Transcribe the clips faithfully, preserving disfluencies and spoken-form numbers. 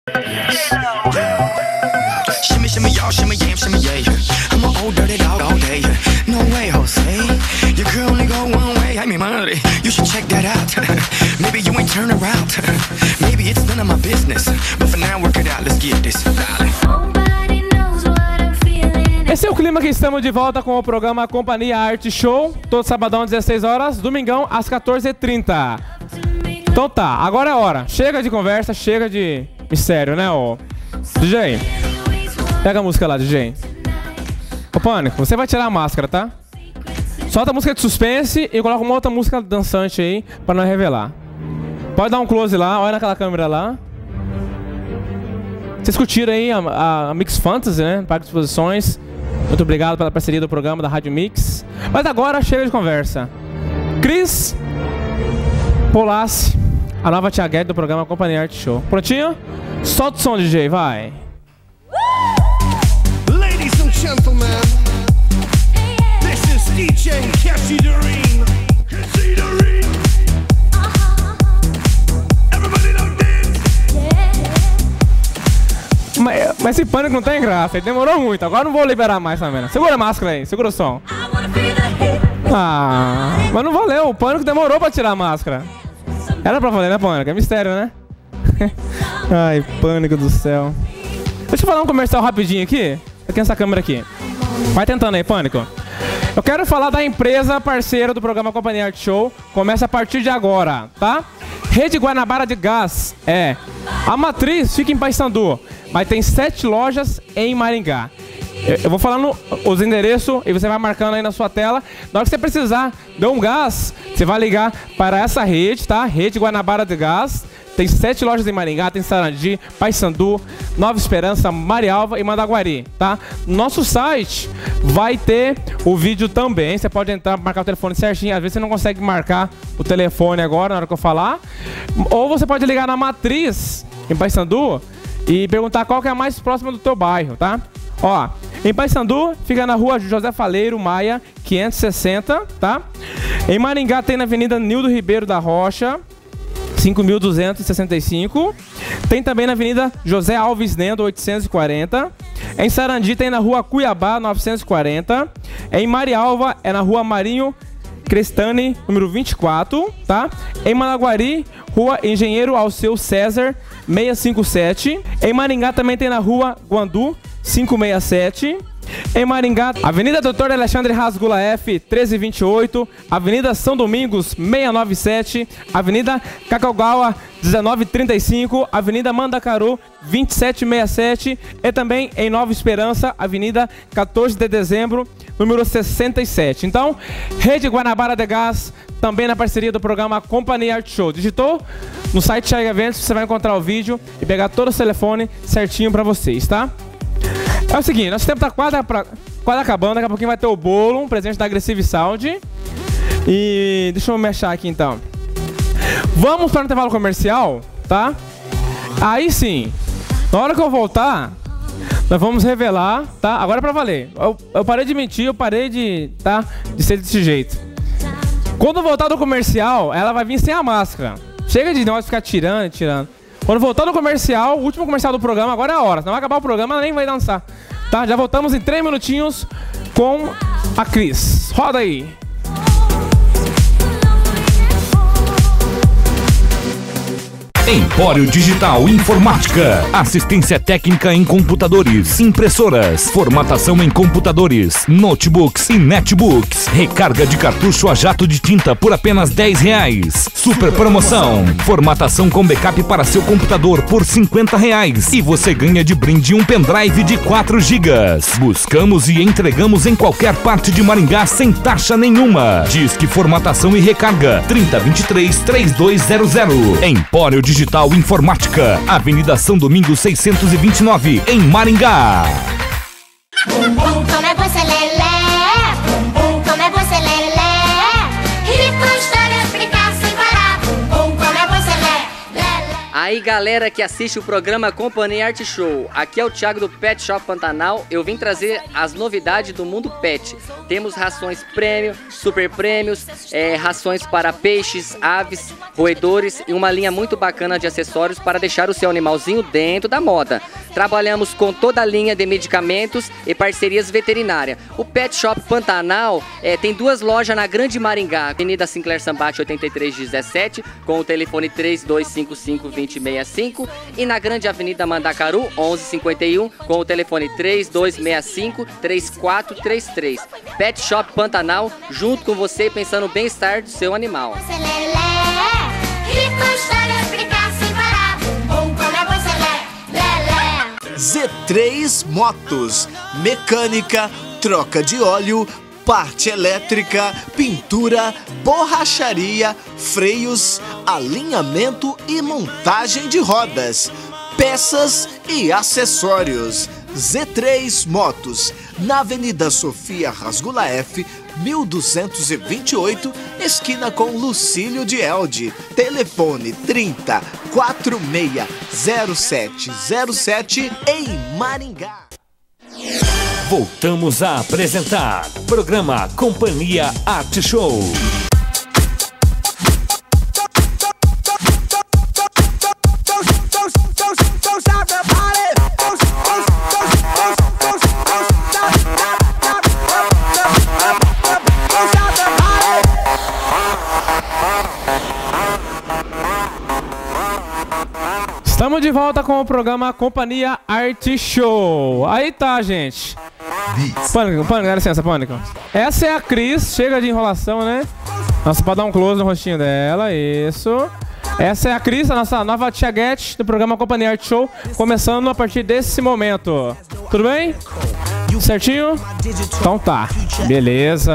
Yes. Shimmy, shimmy, y'all, shimmy, yam, shimmy, yeah. I'm an old dirty dog all day. No way, Jose. Your girl only go one way. I mean, money. You should check that out. Maybe you ain't turn around. Maybe it's none of my business. But for now, work it out. Let's get this. Esse é o clima que estamos de volta com o programa Companhia Arte Show. Todo sabadão às dezesseis horas, domingão às quatorze e trinta. Então tá, agora é a hora. Chega de conversa, chega de mistério, né, ô D J? Pega a música lá, D J. Ô Pânico, você vai tirar a máscara, tá? Solta a música de suspense e coloca uma outra música dançante aí pra não revelar. Pode dar um close lá, olha naquela câmera lá. Vocês curtiram aí a, a, a Mix Fantasy, né? Parque de Exposições. Muito obrigado pela parceria do programa da Rádio Mix. Mas agora chega de conversa. Cris Polassi, a nova tia Guedes do programa Companhia Arte Show. Prontinho? Solta o som, D J, vai. Ladies and gentlemen, this is D J Cassie Doreen. Cassie Doreen. Everybody don't dance. Mas, mas esse Pânico não tem graça, ele demorou muito. Agora não vou liberar mais também. Segura a máscara aí, segura o som. Ah, mas não valeu, o Pânico demorou pra tirar a máscara. Era pra valer, né, Pânico? É mistério, né? Ai, Pânico do céu. Deixa eu falar um comercial rapidinho aqui. Aqui nessa câmera aqui. Vai tentando aí, Pânico. Eu quero falar da empresa parceira do programa Companhia Arte Show. Começa a partir de agora, tá? Rede Guanabara de Gás. É. A matriz fica em Paysandu, mas tem sete lojas em Maringá. Eu vou falando os endereços e você vai marcando aí na sua tela. Na hora que você precisar de um gás, você vai ligar para essa rede, tá? Rede Guanabara de Gás. Tem sete lojas em Maringá, tem Sarandi, Paysandu, Nova Esperança, Marialva e Mandaguari, tá? Nosso site vai ter o vídeo também. Você pode entrar, marcar o telefone certinho. Às vezes você não consegue marcar o telefone agora, na hora que eu falar. Ou você pode ligar na matriz, em Paysandu, e perguntar qual que é a mais próxima do teu bairro, tá? Ó, em Paysandu fica na rua José Faleiro Maia, quinhentos e sessenta, tá? Em Maringá tem na Avenida Nildo Ribeiro da Rocha, cinco mil duzentos e sessenta e cinco. Tem também na Avenida José Alves Nendo, oitocentos e quarenta. Em Sarandi tem na rua Cuiabá, novecentos e quarenta. Em Marialva é na rua Marinho Crestani, número vinte e quatro, tá? Em Managuari, rua Engenheiro Alceu César, seiscentos e cinquenta e sete. Em Maringá também tem na rua Guandu, quinhentos e sessenta e sete. Em Maringá, Avenida Doutor Alexandre Rasgula F, treze vinte e oito, Avenida São Domingos, seiscentos e noventa e sete, Avenida Cacaugawa, dezenove trinta e cinco, Avenida Mandacaru, vinte e sete sessenta e sete e também em Nova Esperança, Avenida quatorze de dezembro, número sessenta e sete. Então, Rede Guanabara de Gás, também na parceria do programa Companhia Arte Show. Digitou no site Chega Eventos, você vai encontrar o vídeo e pegar todo o telefone certinho pra vocês, tá? É o seguinte, nosso tempo tá quase, pra, quase acabando, daqui a pouquinho vai ter o bolo, um presente da Aggressive Sound. E deixa eu mexer aqui então. Vamos para o intervalo comercial, tá? Aí sim, na hora que eu voltar, nós vamos revelar, tá? Agora é pra valer. Eu, eu parei de mentir, eu parei de, tá? de ser desse jeito. Quando voltar do comercial, ela vai vir sem a máscara. Chega de nós ficar tirando e tirando. Quando voltar no comercial, o último comercial do programa, agora é a hora. Senão vai acabar o programa, ela nem vai dançar. Tá? Já voltamos em três minutinhos com a Cris. Roda aí. Empório Digital Informática. Assistência técnica em computadores, impressoras, formatação em computadores, notebooks e netbooks. Recarga de cartucho a jato de tinta por apenas dez reais. Super promoção. Formatação com backup para seu computador por cinquenta reais. E você ganha de brinde um pendrive de quatro gigas. Buscamos e entregamos em qualquer parte de Maringá sem taxa nenhuma. Disque formatação e recarga trinta, vinte e três, trinta e dois zero zero. Empório Digital Digital Informática, Avenida São Domingos seiscentos e vinte e nove, em Maringá. Bum bum, como é você lelé? Bum bum, como é você lelé? E tua história explicar sem parar. Bum bum, como é você lelé? Aí aí galera que assiste o programa Companhia Art Show, aqui é o Thiago do Pet Shop Pantanal. Eu vim trazer as novidades do mundo pet. Temos rações prêmio, super prêmios, é, rações para peixes, aves, roedores e uma linha muito bacana de acessórios para deixar o seu animalzinho dentro da moda. Trabalhamos com toda a linha de medicamentos e parcerias veterinárias. O Pet Shop Pantanal é, tem duas lojas na Grande Maringá, Avenida Sinclair Sambate oitenta e três dezessete, com o telefone três dois cinco cinco, dois zero seis cinco, e na Grande Avenida Mandacaru onze cinquenta e um, com o telefone três dois seis cinco, três quatro três três. Pet Shop Pantanal, junto com você, pensando no bem-estar do seu animal. Z três Motos, mecânica, troca de óleo, parte elétrica, pintura, borracharia, freios, alinhamento e montagem de rodas, peças e acessórios. Z três Motos, na Avenida Sofia Rasgula F, mil duzentos e vinte e oito, esquina com Lucílio de Elde. Telefone trinta, quarenta e seis, zero sete zero sete em Maringá. Voltamos a apresentar programa Companhia Art Show. Estamos de volta com o programa Companhia Art Show. Aí tá, gente. Pânico, Pânico, dá licença, Pânico. Essa é a Cris, chega de enrolação, né? Nossa, pode dar um close no rostinho dela, isso. Essa é a Cris, a nossa nova tia Guete do programa Companhia Art Show, começando a partir desse momento. Tudo bem? Certinho? Então tá, beleza.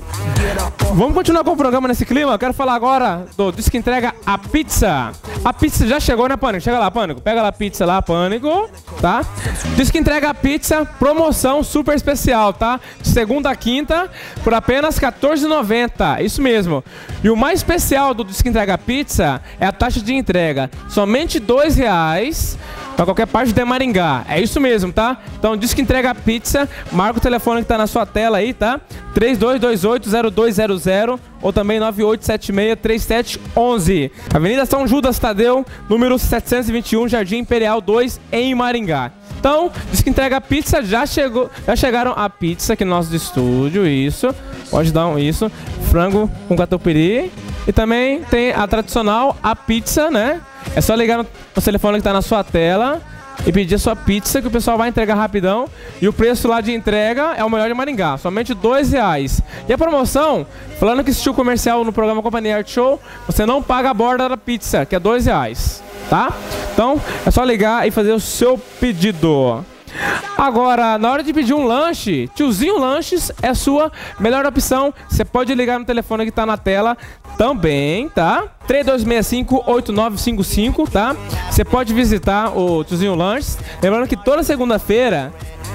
Vamos continuar com o programa nesse clima. Eu quero falar agora do Disque Entrega a Pizza. A pizza já chegou, né, Pânico? Chega lá, Pânico. Pega lá a pizza lá, Pânico. Tá? Disque Entrega a Pizza, promoção super especial, tá? De segunda a quinta, por apenas quatorze reais e noventa centavos. Isso mesmo. E o mais especial do Disque Entrega a Pizza é a taxa de entrega. Somente dois reais para qualquer parte de Maringá. É isso mesmo, tá? Então, Disque Entrega a Pizza. Marca o telefone que tá na sua tela aí, tá? três dois dois oito, zero dois zero zero ou também nove oito sete seis, três sete um um. Avenida São Judas Tadeu, número setecentos e vinte e um, Jardim Imperial dois, em Maringá. Então, Disque Entrega a Pizza, já chegou, já chegaram a pizza aqui no nosso estúdio, isso. Pode dar um isso. Frango com catupiry. E também tem a tradicional, a pizza, né? É só ligar no, no telefone que tá na sua tela e pedir a sua pizza, que o pessoal vai entregar rapidão. E o preço lá de entrega é o melhor de Maringá, somente dois reais. E a promoção, falando que assistiu o comercial no programa Companhia Art Show, você não paga a borda da pizza, que é dois reais, tá? Então, é só ligar e fazer o seu pedido. Agora, na hora de pedir um lanche, Tiozinho Lanches é a sua melhor opção. Você pode ligar no telefone que tá na tela também, tá? três dois seis cinco, oito nove cinco cinco, tá? Você pode visitar o Tiozinho Lanches. Lembrando que toda segunda-feira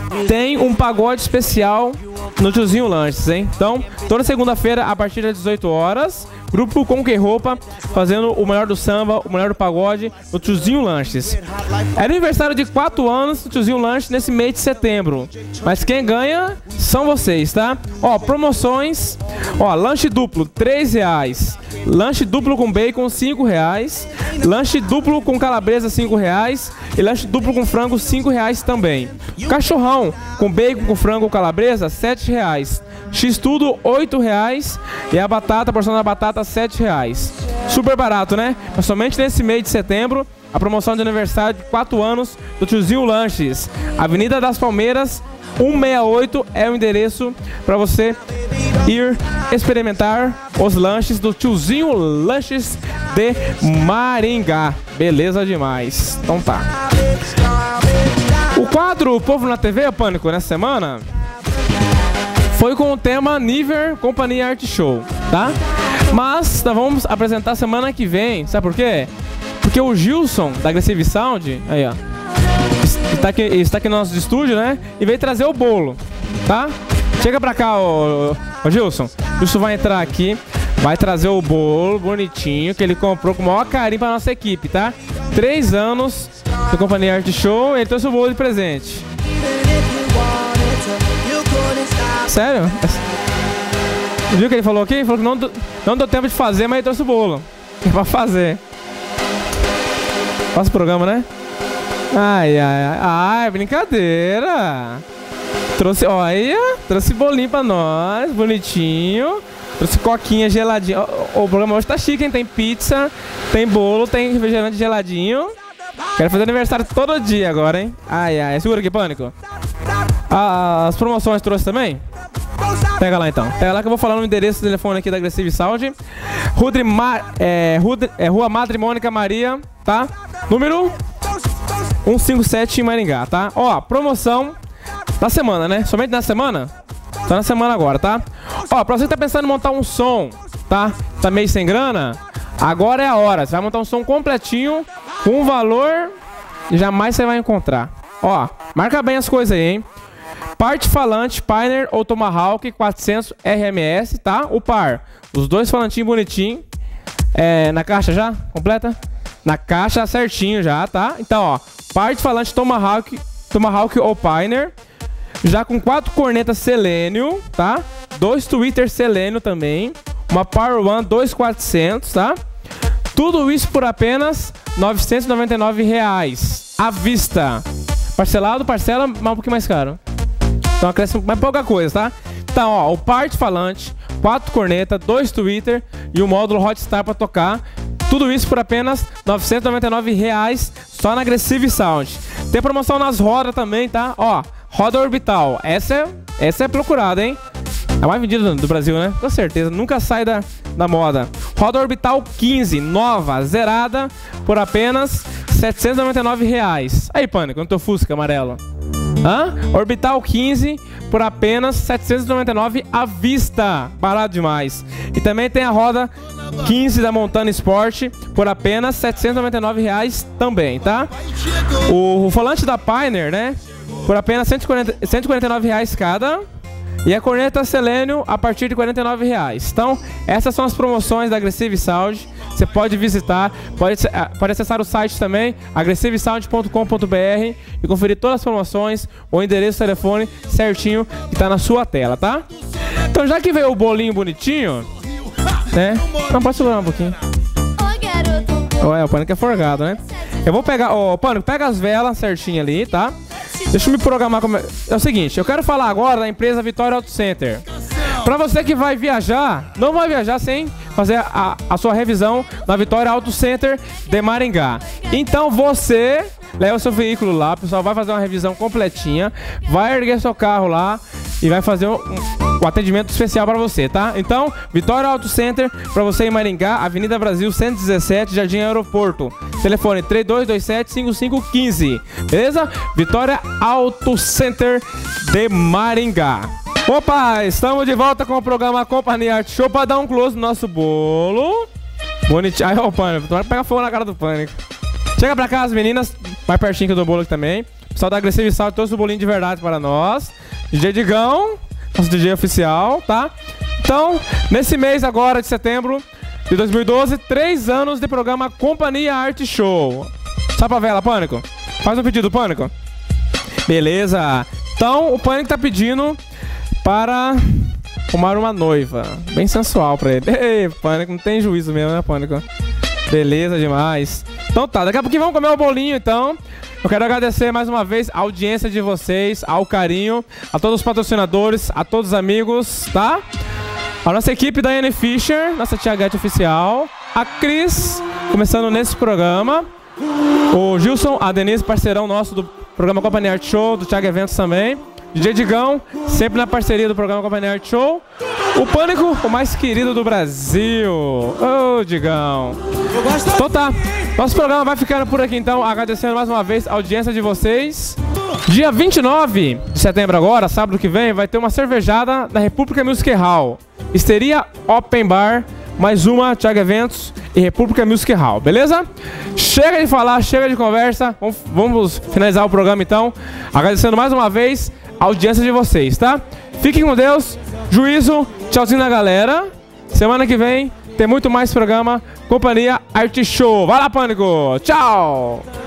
tem um pagode especial no Tiozinho Lanches, hein? Então, toda segunda-feira, a partir das dezoito horas, grupo Com Que Roupa, fazendo o melhor do samba, o melhor do pagode, no Tiozinho Lanches. É aniversário de quatro anos do Tiozinho Lanches nesse mês de setembro. Mas quem ganha são vocês, tá? Ó, promoções. Ó, lanche duplo, três reais. Lanche duplo com bacon, cinco reais. Lanche duplo com calabresa, cinco reais. E lanche duplo com frango, cinco reais também. Cachorrão com bacon, com frango, calabresa, sete reais. X-tudo, oito reais. E a batata, a porção da batata, sete reais. Super barato, né? Mas somente nesse mês de setembro, a promoção de aniversário de quatro anos do Tiozinho Lanches. Avenida das Palmeiras, cento e sessenta e oito é o endereço para você ir experimentar os lanches do Tiozinho Lanches de Maringá. Beleza demais. Então tá. O quadro O Povo na T V, Pânico, nessa semana, foi com o tema Niver Companhia Art Show, tá? Mas nós vamos apresentar semana que vem, sabe por quê? Porque o Gilson, da Aggressive Sound, aí ó, está aqui, está aqui no nosso estúdio, né? E veio trazer o bolo, tá? Chega pra cá, ô, ô Gilson. O Gilson vai entrar aqui. vai trazer o bolo bonitinho que ele comprou com o maior carinho pra nossa equipe, tá? Três anos da Companhia Art Show, ele trouxe o bolo de presente. Sério? Viu o que ele falou aqui? Ele falou que não, não deu tempo de fazer, mas ele trouxe o bolo. É pra fazer. Passa o programa, né? Ai, ai, ai. Ai, brincadeira. Trouxe, olha, trouxe bolinho pra nós, bonitinho. Trouxe coquinha geladinha. O, o programa hoje tá chique, hein? Tem pizza, tem bolo, tem refrigerante geladinho. Quero fazer aniversário todo dia agora, hein? Ai, ai. Segura aqui, Pânico. Ah, as promoções trouxe também? Pega lá então. Pega lá que eu vou falar no endereço do telefone aqui da Aggressive Sound. Rudri Ma é, Rudri, é, Rua Madre Mônica Maria, tá? Número cento e cinquenta e sete em Maringá, tá? Ó, promoção da semana, né? Somente na semana? Só na semana agora, tá? Ó, pra você que tá pensando em montar um som, tá? Tá meio sem grana? Agora é a hora. Você vai montar um som completinho, com um valor que jamais você vai encontrar. Ó, marca bem as coisas aí, hein? Parte falante, Pioneer ou Tomahawk quatrocentos R M S, tá? O par. Os dois falantinhos bonitinhos. É, na caixa já? Completa? Na caixa certinho já, tá? Então, ó. Parte falante Tomahawk, Tomahawk ou Pioneer. Já com quatro cornetas selênio, tá? Dois tweeters selênio também. Uma Power One dois mil e quatrocentos, tá? Tudo isso por apenas novecentos e noventa e nove reais. À vista. Parcelado, parcela, mas um pouquinho mais caro. Então acresce mais pouca coisa, tá? Então, ó, o parte falante, quatro cornetas, dois tweeter e o módulo Hotstar pra tocar. Tudo isso por apenas novecentos e noventa e nove reais só na Aggressive Sound. Tem promoção nas rodas também, tá? Ó, roda orbital. Essa é, essa é procurada, hein? É a mais vendida do Brasil, né? Com certeza. Nunca sai da, da moda. Roda orbital quinze, nova, zerada, por apenas setecentos e noventa e nove reais. Aí, Pânico, no teu Fusca amarelo. Hã? Orbital quinze por apenas setecentos e noventa e nove reais à vista. Barato demais. E também tem a roda quinze da Montana Sport por apenas setecentos e noventa e nove reais também, tá? O, o falante da Pioneer, né? Por apenas cento e quarenta, cento e quarenta e nove reais cada. E a corneta Selênio a partir de quarenta e nove reais. Então, essas são as promoções da Aggressive Sound. Você pode visitar, pode, pode acessar o site também, aggressive sound ponto com ponto br, e conferir todas as promoções, o endereço, o telefone certinho que tá na sua tela, tá? Então, já que veio o bolinho bonitinho, né? Não, pode segurar um pouquinho. Ué, o Pânico é forgado, né? Eu vou pegar, ó, oh, Pânico, pega as velas certinho ali, tá? Deixa eu me programar como... É o seguinte, eu quero falar agora da empresa Vitória Auto Center. Pra você que vai viajar, não vai viajar sem fazer a, a sua revisão na Vitória Auto Center de Maringá. Então você leva o seu veículo lá, o pessoal vai fazer uma revisão completinha, vai erguer seu carro lá e vai fazer um, um, um atendimento especial pra você, tá? Então, Vitória Auto Center, pra você em Maringá, Avenida Brasil cento e dezessete, Jardim Aeroporto. Telefone três dois dois sete, cinco cinco um cinco, beleza? Vitória Auto Center de Maringá. Opa, estamos de volta com o programa Companhia Art Show para dar um close no nosso bolo. Bonitinho. Ai, ó, o Pânico. Vai pegar fogo na cara do Pânico. Chega pra cá, as meninas. Mais pertinho que do bolo aqui também. O pessoal da Aggressive Sound trouxe o bolinho de verdade para nós. D J Digão, nosso D J oficial, tá? Então, nesse mês agora de setembro de dois mil e doze, três anos de programa Companhia Art Show. Só pra vela, Pânico. Faz um pedido, Pânico. Beleza. Então, o Pânico tá pedindo para arrumar uma noiva. Bem sensual pra ele. Ei, Pânico, não tem juízo mesmo, né, Pânico? Beleza demais. Então tá, daqui a pouquinho vamos comer o bolinho, então. Eu quero agradecer mais uma vez a audiência de vocês, ao carinho, a todos os patrocinadores, a todos os amigos, tá? A nossa equipe da Anne Fischer, nossa tia Gatti oficial. A Cris, começando nesse programa. O Gilson, a Denise, parceirão nosso do programa Companhia Art Show, do Thiago Eventos também. D J Digão, sempre na parceria do programa Companhia Art Show. O Pânico, o mais querido do Brasil. Ô, oh, Digão. Então tá, nosso programa vai ficando por aqui então, agradecendo mais uma vez a audiência de vocês. Dia vinte e nove de setembro agora, sábado que vem, vai ter uma cervejada da República Music Hall. Histeria Open Bar, mais uma, Thiago Eventos e República Music Hall, beleza? Chega de falar, chega de conversa, vamos, vamos finalizar o programa então, agradecendo mais uma vez a audiência de vocês, tá? Fiquem com Deus, juízo, tchauzinho na galera Semana que vem tem muito mais programa Companhia Arte Show. Vai lá, Pânico. Tchau.